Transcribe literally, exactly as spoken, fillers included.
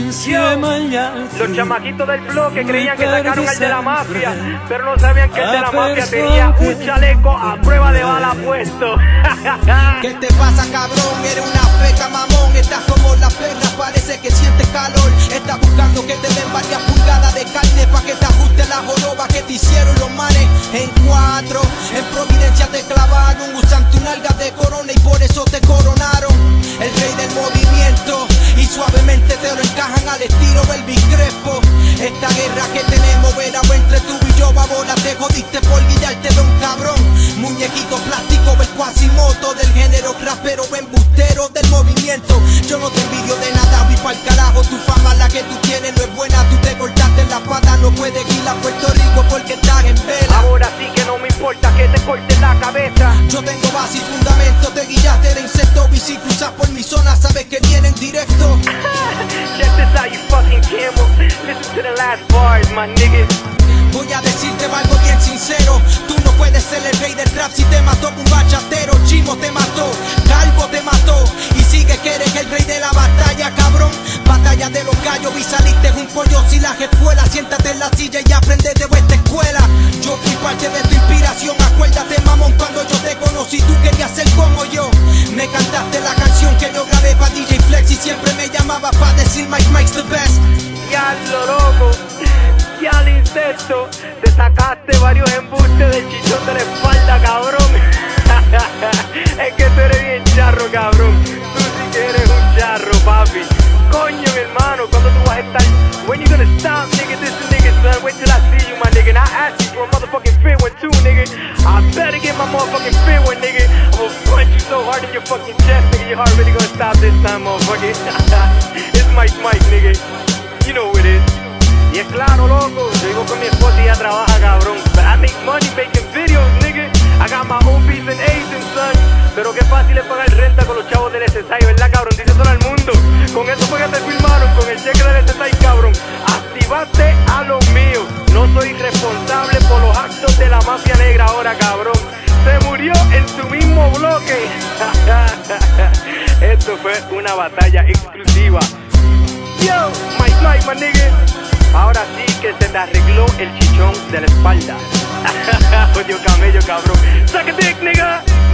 Los chamaquitos del bloque creían que sacaron al de la mafia, pero no sabían que el de la mafia tenía un chaleco a prueba de bala puesto. ¿Qué te pasa, cabrón? Eres una feca, mamón. Estás como la perra, parece que sientes calor. Estás buscando que te den varias pulgadas de carne pa' que te ajuste la joroba que te hicieron los manes en cuatro. En Providencia te clavaron, usaste un alga de corona y por eso te coronaron. El rey del movimiento, y suavemente te lo encajan al estilo del Crespo. Esta guerra que tenemos verá entre tú y yo, babona. Te jodiste por guiarte de un cabrón. Muñequito plástico, el Quasimoto del género rapero, embustero del movimiento. Yo no te envidio de nada, vi pa'l carajo. Tu fama, la que tú tienes, no es buena. Tú te cortaste la pata, no puedes ir a Puerto Rico porque estás en vela. Ahora sí que no me importa que te cortes la cabeza. Yo tengo base y fundamento, te guillaste de insecto. Y si cruzas por mi zona, sabes que vienen directo. Check this out, you fucking camel. Listen to the last bars, my niggas. Voy a decirte algo bien sincero. Tú no puedes ser el rey del rap si te mató un bachatero. Chimo te mató, Calvo te mató. Y sigue que eres el rey de la batalla, cabrón. Batalla de los gallos y saliste un pollo sin la jefuela. Siéntate en la silla y aprende de vuestra escuela. Yo fui parte de tu inspiración. Acuérdate, mamón, cuando yo te conocí tú querías ser como yo. Me cantaste la canción que yo grabé pa' D J Flex y siempre me llamaba pa' decir Mike Mike's the best. Ya lo loco, ya al insecto. Te sacaste varios embustes del chichón de la espalda, cabrón. Es que tú eres bien charro, cabrón. Tú sí que eres un charro, papi. Coño, mi hermano, cuando tú vas a estar? When you gonna stop, nigga, this nigga, son? Wait till I see you, my nigga. And I asked you for a motherfucking fit one too, nigga. I better get my motherfucking fit one, nigga. I'm gonna punch you so hard in your fucking chest, nigga. Your heart really gonna stop this time, motherfucker. It's Mike Mike, nigga. You know who it is. Y es claro, loco, yo vivo con mi esposa y ella trabaja, cabrón. But I make money making videos, nigga. I got my own B's and A's and son. Pero qué fácil es pagar renta con los chavos del S S I, ¿verdad, cabrón? Dice todo el mundo. Con eso fue que te filmaron, con el cheque del S S I, cabrón. Activaste a los míos. No soy responsable por los actos de la mafia negra ahora, cabrón. Se murió en su mismo bloque. Esto fue una batalla exclusiva. Yo, Mike Mike, my nigga. Ahora sí que se te arregló el chichón de la espalda. Oye, camello, cabrón. Suck a dick, nigga.